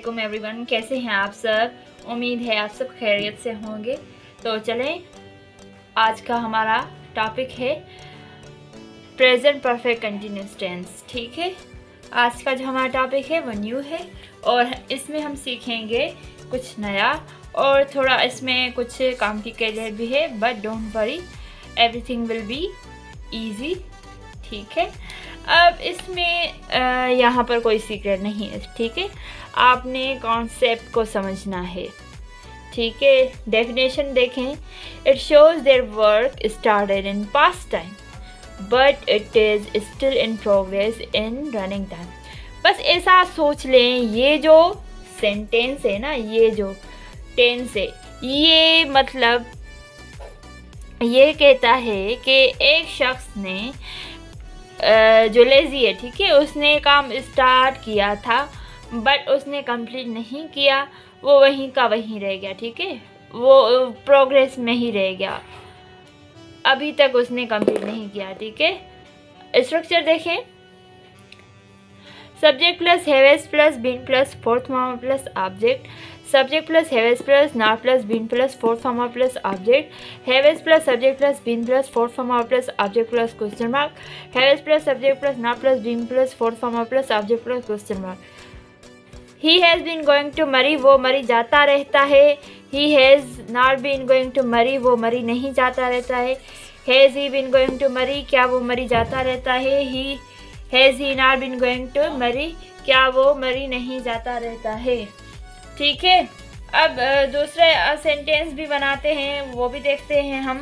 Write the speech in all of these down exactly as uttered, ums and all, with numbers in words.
वालेकुम एवरीवन, कैसे हैं आप सब। उम्मीद है आप सब खैरियत से होंगे। तो चलें, आज का हमारा टॉपिक है प्रेजेंट परफेक्ट कंटिन्यूअस टेंस। ठीक है, आज का जो हमारा टॉपिक है वो न्यू है और इसमें हम सीखेंगे कुछ नया और थोड़ा इसमें कुछ कॉम्प्लिकेटेड भी है, but don't worry, everything will be easy. ठीक है, अब इसमें यहाँ पर कोई सीक्रेट नहीं है। ठीक है, आपने कॉन्सेप्ट को समझना है। ठीक है, डेफिनेशन देखें। It shows their work started in past time but it is still in progress in running time. बस ऐसा सोच लें, ये जो सेंटेंस है ना, ये जो टेंस है, ये मतलब ये कहता है कि एक शख्स ने जो लेज़ी है, ठीक है, उसने काम स्टार्ट किया था बट उसने कंप्लीट नहीं किया, वो वहीं का वहीं रह गया। ठीक है, वो प्रोग्रेस में ही रह गया, अभी तक उसने कंप्लीट नहीं किया। ठीक है, स्ट्रक्चर देखें। Subject plus haves plus been plus fourth form plus object. Subject plus haves plus not plus been plus fourth form plus object. Haves plus subject plus been plus fourth form plus object plus question mark. Haves plus subject plus not plus been plus fourth form plus object plus question mark. He has been going to Murree, वो मरी जाता रहता है। He has not been going to Murree, वो मरी नहीं जाता रहता है। Has he been going to Murree, क्या वो मरी जाता रहता है। He has he not been going to Murree, क्या वो मरी नहीं जाता रहता है। ठीक है, अब दूसरे सेंटेंस भी बनाते हैं, वो भी देखते हैं हम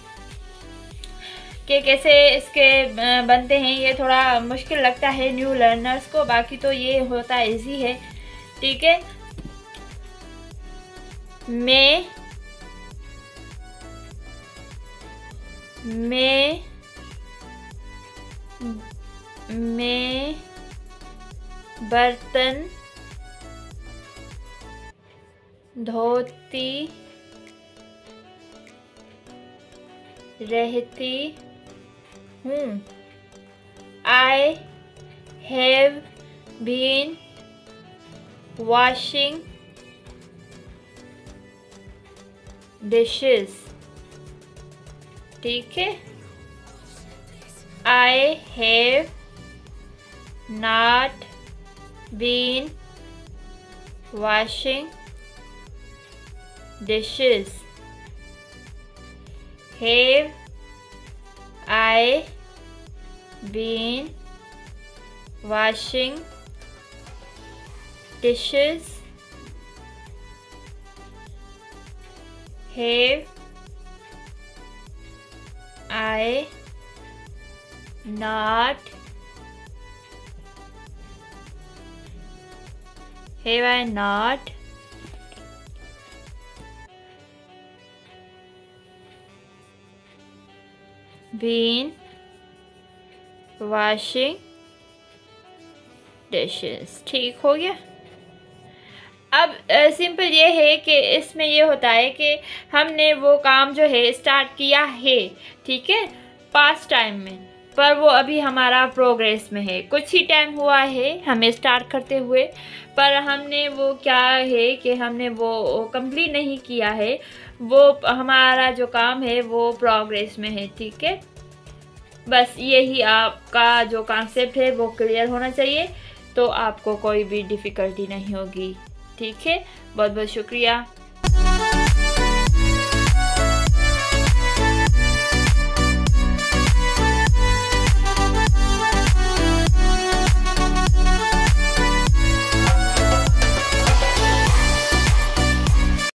कि कैसे इसके बनते हैं। ये थोड़ा मुश्किल लगता है न्यू लर्नर्स को, बाकी तो ये होता इजी है। ठीक है, मैं मैं मैं बर्तन धोती रहती हूँ। I have been washing dishes. ठीक है, I have not been washing dishes. Have I been washing dishes? Have I not have I not been washing dishes। ठीक हो गया। अब सिंपल ये है कि इसमें ये होता है कि हमने वो काम जो है स्टार्ट किया है, ठीक है, पास्ट टाइम में, पर वो अभी हमारा प्रोग्रेस में है। कुछ ही टाइम हुआ है हमें स्टार्ट करते हुए, पर हमने वो क्या है कि हमने वो कंप्लीट नहीं किया है, वो हमारा जो काम है वो प्रोग्रेस में है। ठीक है, बस यही आपका जो कॉन्सेप्ट है वो क्लियर होना चाहिए, तो आपको कोई भी डिफ़िकल्टी नहीं होगी। ठीक है, बहुत बहुत शुक्रिया।